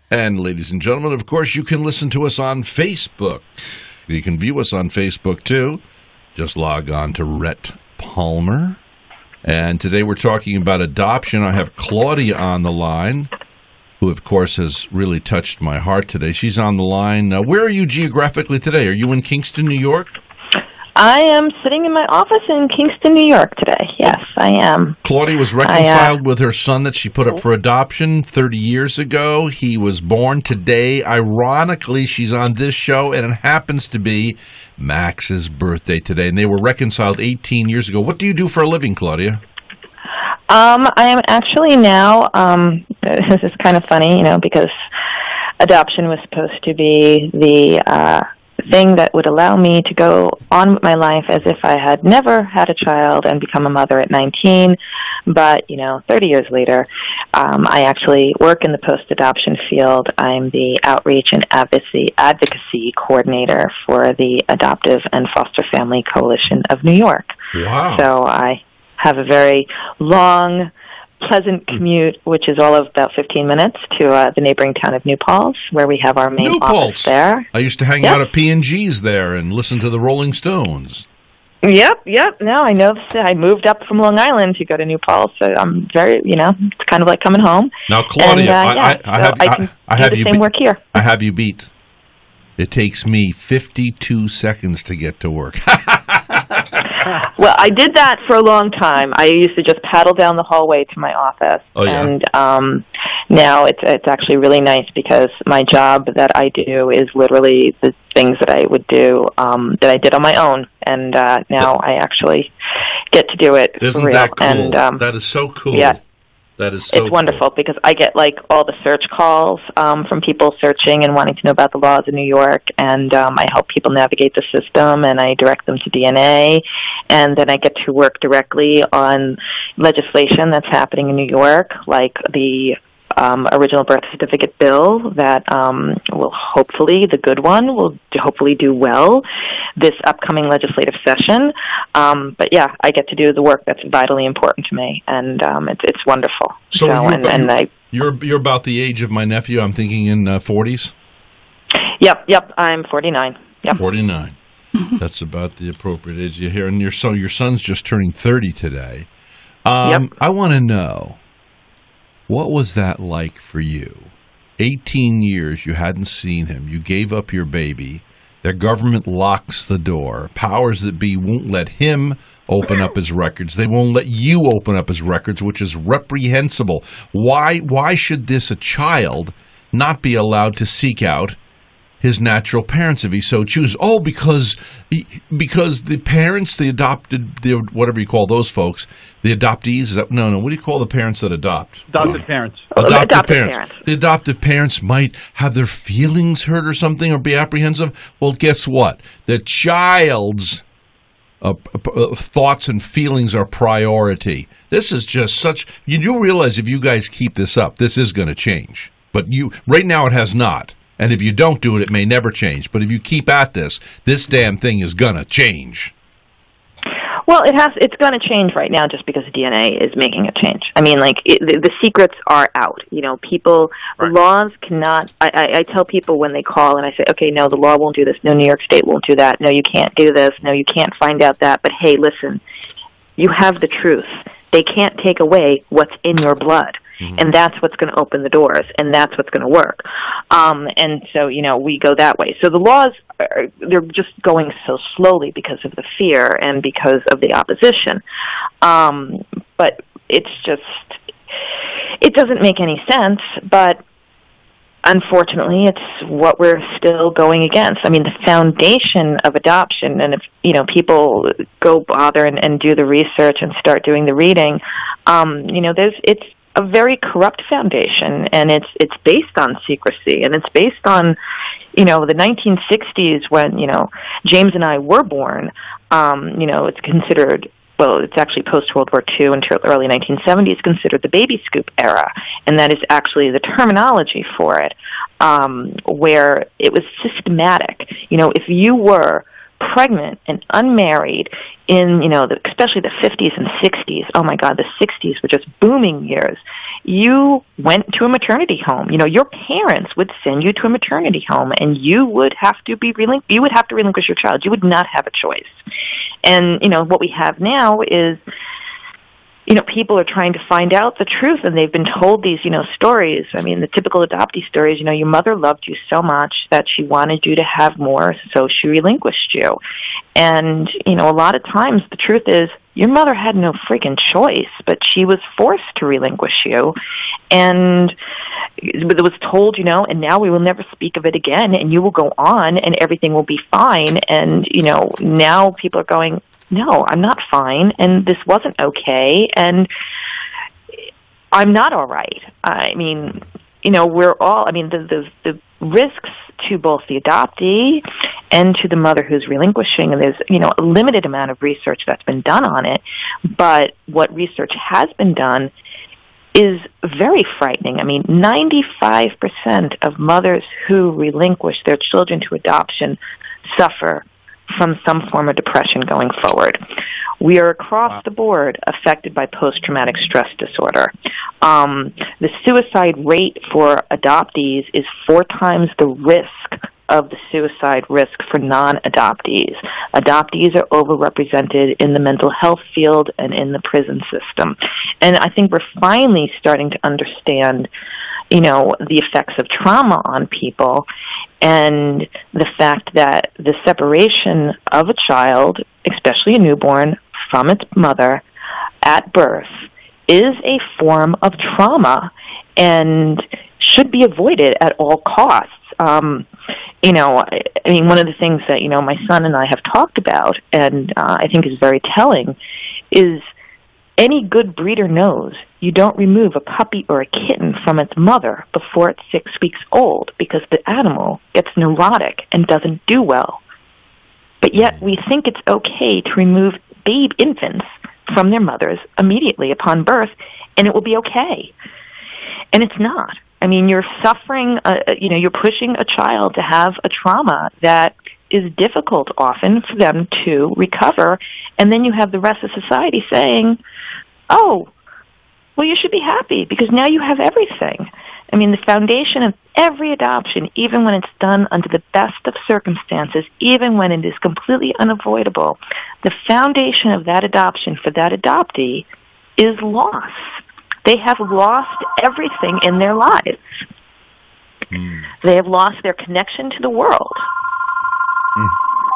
And ladies and gentlemen, of course, you can listen to us on Facebook. You can view us on Facebook, too. Just log on to Rhett Palmer. And today we're talking about adoption. I have Claudia on the line, who, of course, has really touched my heart today. She's on the line. Where are you geographically today? Are you in Kingston, New York? I am sitting in my office in Kingston, New York today. Yes, I am. Claudia was reconciled with her son that she put up for adoption 30 years ago. He was born today. Ironically, she's on this show, and it happens to be Max's birthday today, and they were reconciled 18 years ago. What do you do for a living, Claudia? I am actually now, this is kind of funny, because adoption was supposed to be the thing that would allow me to go on with my life as if I had never had a child and become a mother at 19. But, 30 years later, I actually work in the post-adoption field. I'm the outreach and advocacy coordinator for the Adoptive and Foster Family Coalition of New York. Wow. So I have a very long, pleasant commute, which is all of about 15 minutes, to the neighboring town of New Paltz, where we have our main office there. I used to hang out at P&G's there and listen to the Rolling Stones. Yep. No, I know. I moved up from Long Island to go to New Paltz, so I'm very, it's kind of like coming home. Now, Claudia, and, I can do the same work here. I have you beat. It takes me 52 seconds to get to work. Well, I did that for a long time. I used to just paddle down the hallway to my office. Oh, yeah. And now it's actually really nice because my job that I do is literally the things that I would do that I did on my own. And now I actually get to do it. Isn't for real. that cool? And, that is so cool. Yeah. That is so It's wonderful because I get all the search calls from people searching and wanting to know about the laws in New York, and I help people navigate the system, and I direct them to DNA, and then I get to work directly on legislation that's happening in New York, like the original birth certificate bill that will hopefully, the good one, will hopefully do well this upcoming legislative session. But yeah, I get to do the work that's vitally important to me, and it's wonderful. So you're about the age of my nephew. I'm thinking in 40s. Yep. I'm 49. Yep. 49. That's about the appropriate age you hear. And your son's just turning 30 today. Yep. I want to know, what was that like for you? 18 years you hadn't seen him. You gave up your baby. Their government locks the door. Powers that be won't let him open up his records. They won't let you open up his records, which is reprehensible. Why should a child not be allowed to seek out his natural parents if he so chooses? Oh, because the parents, the adopted, whatever you call those folks, the adoptees, no, what do you call the parents that adopt? Adopted parents. Adopted parents. The adoptive parents might have their feelings hurt or something or be apprehensive. Well, guess what? The child's thoughts and feelings are priority. This is just you do realize if you guys keep this up, this is going to change. But right now it has not. And if you don't do it, it may never change. But if you keep at this damn thing is going to change. Well, it's going to change right now just because DNA is making a change. I mean, the secrets are out. People, right. Laws cannot, I tell people when they call and I say, okay, no, the law won't do this. No, New York State won't do that. No, you can't do this. No, you can't find out that. But hey, listen, you have the truth. They can't take away what's in your blood. Mm-hmm. And that's what's going to open the doors, and that's what's going to work. And so, we go that way. So the laws, they're just going so slowly because of the fear and because of the opposition. But it doesn't make any sense, but unfortunately, it's what we're still going against. I mean, the foundation of adoption, and if, people go bother and do the research and start doing the reading, it's a very corrupt foundation, and it's based on secrecy, and it's based on, the 1960s when, James and I were born. It's considered, well, it's actually post-World War II until early 1970s, considered the baby scoop era, and that is actually the terminology for it, where it was systematic. If you were pregnant and unmarried in, especially the 50s and 60s. Oh my God, the 60s were just booming years. You went to a maternity home. Your parents would send you to a maternity home, and you would have to relinquish your child. You would not have a choice. And what we have now is, people are trying to find out the truth, and they've been told these, stories. I mean, the typical adoptee stories, your mother loved you so much that she wanted you to have more, so she relinquished you. And, a lot of times the truth is your mother had no freaking choice, but she was forced to relinquish you. And it was told, and now we will never speak of it again, and you will go on, and everything will be fine. And, now people are going, no, I'm not fine, and this wasn't okay, and I'm not all right. I mean, the risks to both the adoptee and to the mother who's relinquishing, and there's, a limited amount of research that's been done on it, but what research has been done is very frightening. I mean, 95% of mothers who relinquish their children to adoption suffer from some form of depression going forward. We are across the board affected by post-traumatic stress disorder. The suicide rate for adoptees is 4 times the risk of the suicide risk for non-adoptees. Adoptees are overrepresented in the mental health field and in the prison system. And I think we're finally starting to understand the effects of trauma on people, and the fact that the separation of a child, especially a newborn, from its mother at birth is a form of trauma and should be avoided at all costs. One of the things that, my son and I have talked about, and I think is very telling, is any good breeder knows you don't remove a puppy or a kitten from its mother before it's 6 weeks old, because the animal gets neurotic and doesn't do well. But yet we think it's okay to remove infants from their mothers immediately upon birth, and it will be okay. And it's not. I mean, you're suffering, you're pushing a child to have a trauma that is difficult often for them to recover, and then you have the rest of society saying, oh, well, you should be happy because now you have everything. I mean, the foundation of every adoption, even when it's done under the best of circumstances, even when it is completely unavoidable, the foundation of that adoption for that adoptee is loss. They have lost everything in their lives. Mm. They have lost their connection to the world. Mm.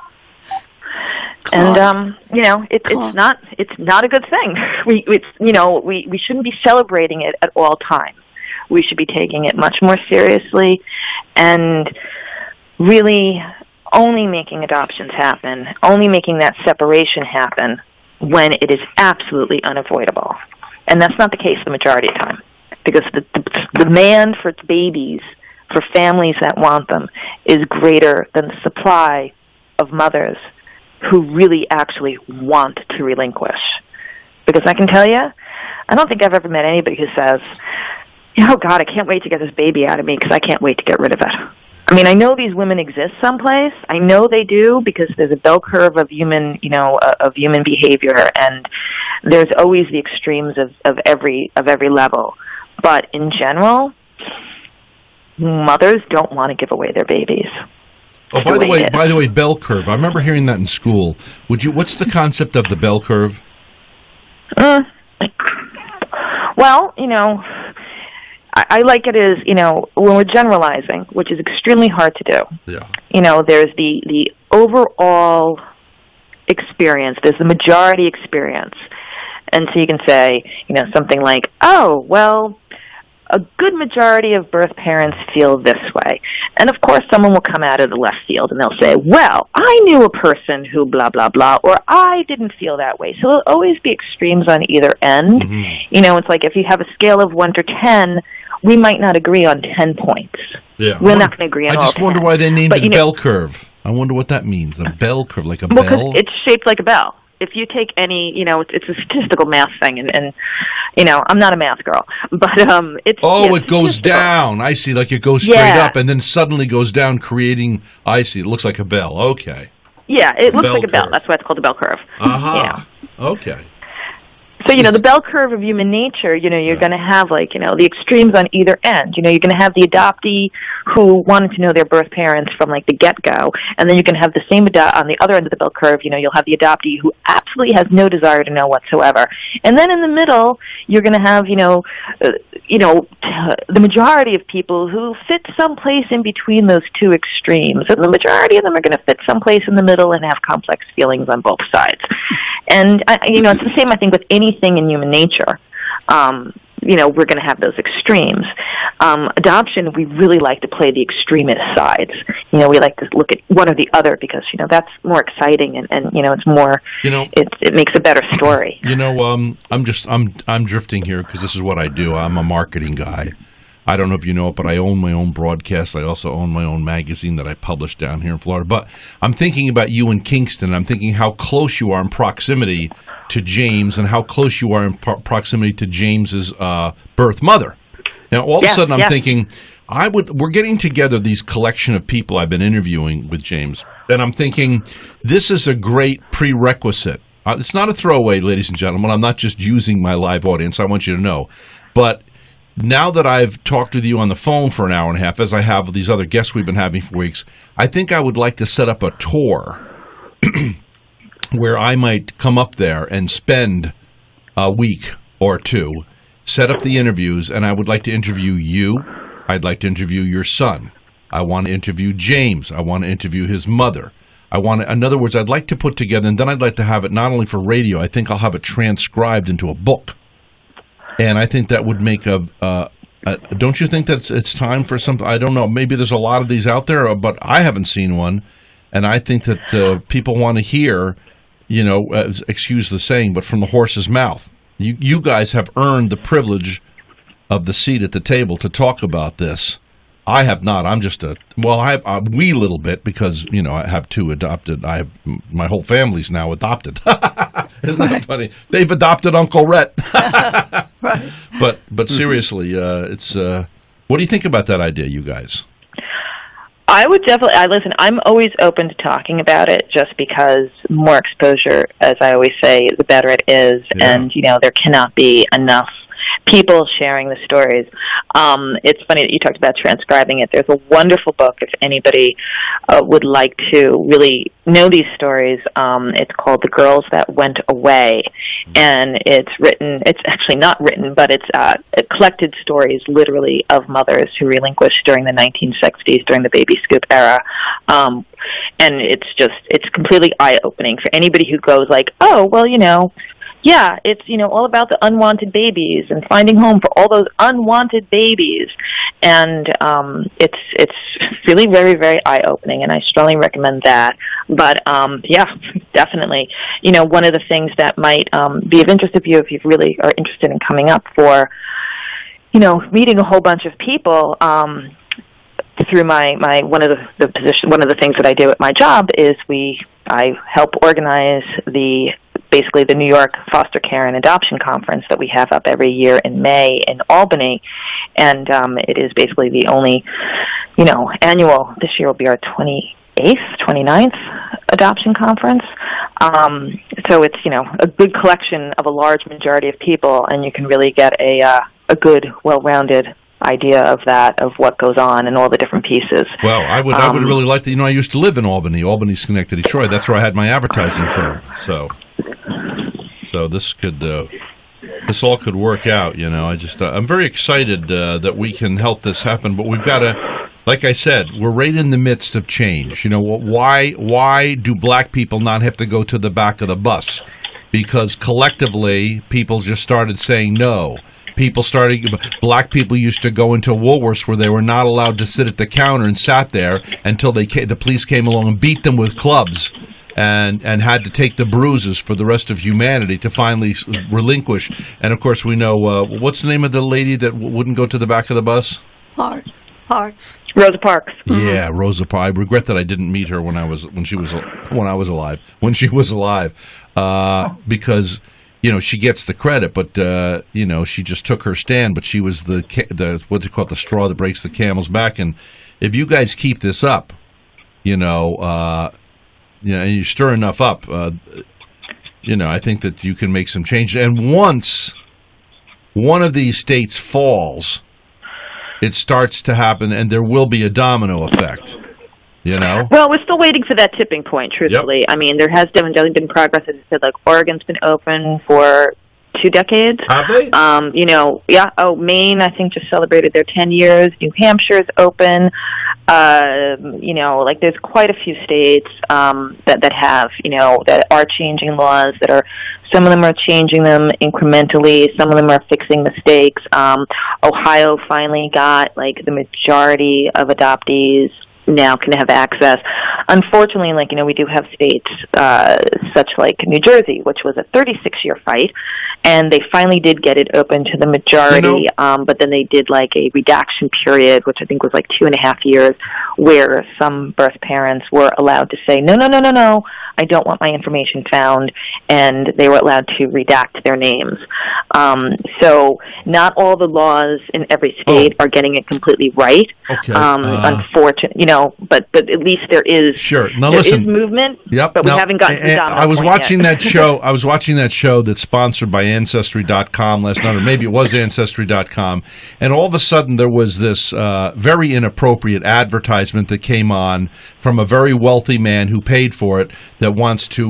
And it's not a good thing. We shouldn't be celebrating it at all times. We should be taking it much more seriously and really only making adoptions happen, only making that separation happen when it is absolutely unavoidable. And that's not the case the majority of the time, because the demand for babies, for families that want them, is greater than the supply of mothers who really actually want to relinquish. Because I can tell you, I don't think I've ever met anybody who says, oh, God, I can't wait to get this baby out of me because I can't wait to get rid of it. I mean, I know these women exist someplace. I know they do because there's a bell curve of human, of human behavior, and there's always the extremes of every level. But in general, mothers don't want to give away their babies. Oh, by the way, bell curve. I remember hearing that in school. What's the concept of the bell curve? Well, I like it as, when we're generalizing, which is extremely hard to do. Yeah. There's the overall experience. There's the majority experience. And so you can say, something like, oh, well, a good majority of birth parents feel this way. And of course, someone will come out of the left field and they'll say, well, I knew a person who blah, blah, blah, or I didn't feel that way. So there'll always be extremes on either end. Mm-hmm. It's like if you have a scale of 1 to 10, we might not agree on 10 points. Yeah. We're not going to agree on all 10. I just wonder why they named it bell curve. I wonder what that means, a bell curve, like a bell? It's shaped like a bell. If you take any, it's a statistical math thing, and I'm not a math girl, but it's... Oh, it goes down. I see, like it goes straight up and then suddenly goes down, creating, I see, it looks like a bell. Okay. Yeah, it looks like a bell. Curve. That's why it's called a bell curve. Yeah. Okay. So, the bell curve of human nature, you're going to have, the extremes on either end. You're going to have the adoptee who wanted to know their birth parents from, the get-go, and then you can have the same on the other end of the bell curve, you'll have the adoptee who absolutely has no desire to know whatsoever. And then in the middle, you're going to have, the majority of people who fit someplace in between those two extremes, and the majority of them are going to fit someplace in the middle and have complex feelings on both sides. And, it's the same, I think, with anything in human nature. We're going to have those extremes. Adoption, we really like to play the extremist sides. We like to look at one or the other because, that's more exciting and it's more, it makes a better story. I'm drifting here because this is what I do. I'm a marketing guy. I don't know if you know it, but I own my own broadcast. I also own my own magazine that I publish down here in Florida. But I'm thinking about you in Kingston. I'm thinking how close you are in proximity to James and how close you are in proximity to James's birth mother. Now, all of a sudden, I'm thinking, we're getting together these collection of people I've been interviewing with James, and I'm thinking this is a great prerequisite. It's not a throwaway, ladies and gentlemen. I'm not just using my live audience. I want you to know. But now that I've talked with you on the phone for an hour and a half, as I have with these other guests we've been having for weeks, I think I would like to set up a tour where I might come up there and spend a week or two, set up the interviews, and I would like to interview you. I'd like to interview your son. I want to interview James. I want to interview his mother. In other words, I'd like to put together, and then I'd like to have it not only for radio, I think I'll have it transcribed into a book. And I think that would make don't you think that it's time for something? I don't know. Maybe there's a lot of these out there, but I haven't seen one. And I think that people want to hear, excuse the saying, but from the horse's mouth. You guys have earned the privilege of the seat at the table to talk about this. I have not. I'm just I have a wee little bit because, I have two adopted. My whole family's now adopted. Isn't that funny? They've adopted Uncle Rhett. Right. But seriously, it's. What do you think about that idea, you guys? I would definitely. Listen, I'm always open to talking about it, just because more exposure, as I always say, the better it is. Yeah. And there cannot be enough people sharing the stories. It's funny that you talked about transcribing it. There's a wonderful book if anybody would like to really know these stories. It's called The Girls That Went Away, and it's actually not written, but it's collected stories literally of mothers who relinquished during the 1960s, during the baby scoop era. And it's completely eye-opening for anybody who goes like, oh, well, yeah, it's, all about the unwanted babies and finding home for all those unwanted babies. And it's really very, very eye-opening, and I strongly recommend that. But, yeah, definitely. One of the things that might be of interest to you if you really are interested in coming up for, meeting a whole bunch of people, through my one of the things that I do at my job is I help organize basically the New York Foster Care and Adoption Conference that we have up every year in May in Albany, and it is basically the only annual. This year will be our 29th adoption conference. So it's a good collection of a large majority of people, and you can really get a good, well-rounded idea of what goes on and all the different pieces. Well, I would really like to. I used to live in Albany, Schenectady, Detroit. That's where I had my advertising firm. So this all could work out. I'm very excited that we can help this happen. But we've got to, like I said, we're right in the midst of change. Why do black people not have to go to the back of the bus? Because collectively, people just started saying no. Black people used to go into Woolworths where they were not allowed to sit at the counter and sat there until the police came along and beat them with clubs and had to take the bruises for the rest of humanity to finally relinquish. And, of course, we know, what's the name of the lady that wouldn't go to the back of the bus? Parks. Rosa Parks. Yeah, Rosa Parks. I regret that I didn't meet her when she was alive. Because she gets the credit, but she just took her stand. But she was the what do you call it, the straw that breaks the camel's back. And if you guys keep this up, and you stir enough up, I think that you can make some change. And once one of these states falls, it starts to happen, and there will be a domino effect. Well, we're still waiting for that tipping point, truthfully. Yep. I mean, there has definitely been progress. As I said, like, Oregon's been open for 2 decades. Have they? Yeah. Oh, Maine, I think, just celebrated their 10 years. New Hampshire's open. Like, there's quite a few states that have, that are changing laws, some of them are changing them incrementally, some of them are fixing mistakes. Ohio finally got, like, the majority of adoptees now can have access. Unfortunately, we do have states such like New Jersey, which was a 36-year fight, and they finally did get it open to the majority, but then they did like a redaction period, which I think was like 2.5 years, where some birth parents were allowed to say, no, I don't want my information found, and they were allowed to redact their names. So not all the laws in every state are getting it completely right. Okay. Unfortunately, but at least there is movement. Yep. But we haven't gotten to the I was watching yet. that show. I was watching that show that's sponsored by Ancestry.com last night, or maybe it was Ancestry.com, and all of a sudden there was this very inappropriate advertisement that came on from a very wealthy man who paid for it that wants to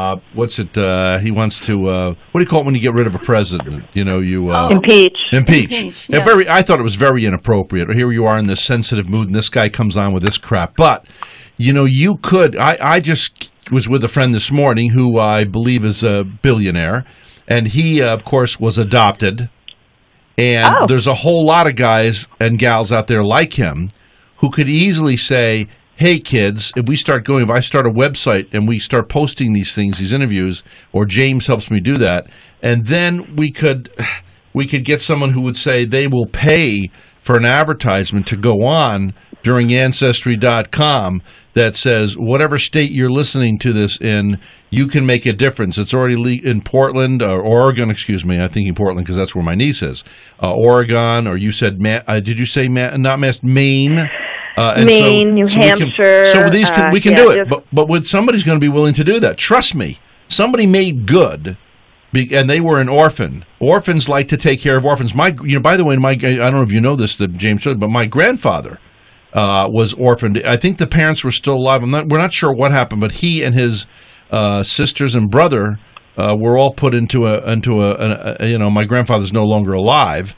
he wants to what do you call it when you get rid of a president? Impeach. Impeach. Yes. I thought it was very inappropriate. Here you are in this sensitive mood, and this guy comes on with this crap. But you could. I just was with a friend this morning who I believe is a billionaire, and he of course was adopted. And there's a whole lot of guys and gals out there like him who could easily say, hey, kids, if I start a website and we start posting these things, these interviews, or James helps me do that, and then we could get someone who would say they will pay for an advertisement to go on during Ancestry.com that says, whatever state you're listening to this in, you can make a difference. It's already in Portland, or Oregon, excuse me. I'm thinking Portland because that's where my niece is. Oregon, or you said, did you say not Maine? Maine, New Hampshire. So these we can do it, but with somebody's going to be willing to do that. Trust me, somebody made good, and they were an orphan. Orphans like to take care of orphans. By the way, I don't know if you know this, that James said, but my grandfather was orphaned. I think the parents were still alive. We're not sure what happened, but he and his sisters and brother were all put into a. My grandfather's no longer alive,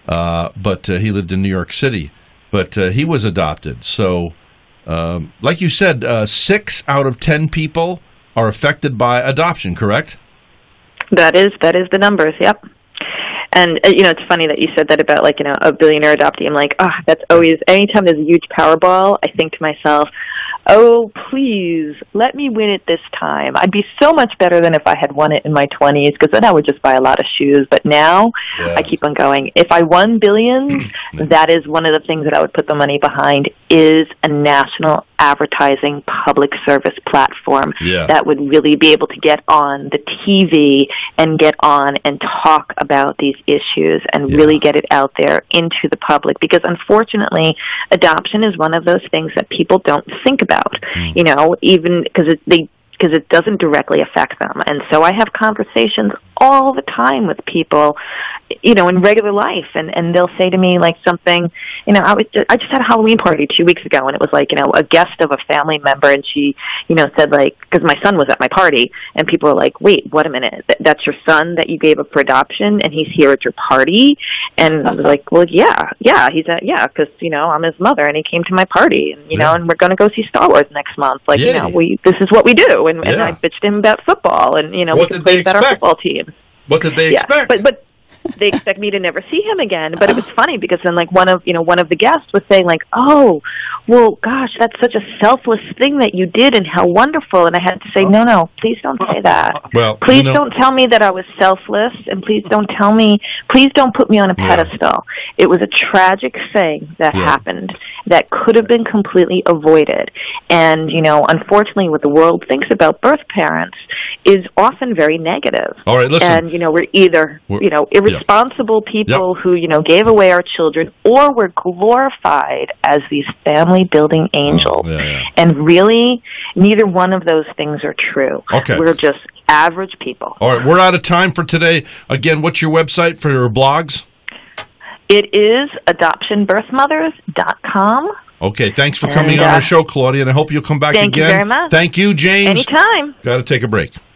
but he lived in New York City. But he was adopted. So, like you said, 6 out of 10 people are affected by adoption, correct? That is the numbers, yep. And, it's funny that you said that about, a billionaire adoptee. I'm like, that's always, anytime there's a huge Powerball, I think to myself, oh, please, let me win it this time. I'd be so much better than if I had won it in my 20s, because then I would just buy a lot of shoes. But now, I keep on going. If I won billions, that is one of the things that I would put the money behind, is a national advertising public service platform that would really be able to get on the TV and get on and talk about these issues and really get it out there into the public, because unfortunately adoption is one of those things that people don't think about, even because it doesn't directly affect them. And so I have conversations all the time with people, in regular life, and they'll say to me something, I just had a Halloween party 2 weeks ago, and it was a guest of a family member, and she, said because my son was at my party, and people were like, wait, what a minute, that's your son that you gave up for adoption, and he's here at your party? And I was like, well, yeah, he's because, I'm his mother, and he came to my party, and, and we're going to go see Star Wars next month, this is what we do, and I bitched to him about football, and, we complained about our football team. What did they expect? But they expect me to never see him again. But it was funny because then one of the guests was saying oh, well, gosh, that's such a selfless thing that you did, and how wonderful. And I had to say, no, please don't say that. Well, please don't tell me that I was selfless, and please don't put me on a pedestal. It was a tragic thing that happened that could have been completely avoided. And, unfortunately, what the world thinks about birth parents is often very negative. All right, listen. And, we're either, responsible people who, gave away our children, or were glorified as these family-building angels. And really, neither one of those things are true. Okay. We're just average people. All right, we're out of time for today. Again, what's your website for your blogs? It is adoptionbirthmothers.com. Okay, thanks for coming on our show, Claudia, and I hope you'll come back again. Thank you very much. Thank you, James. Anytime. Got to take a break.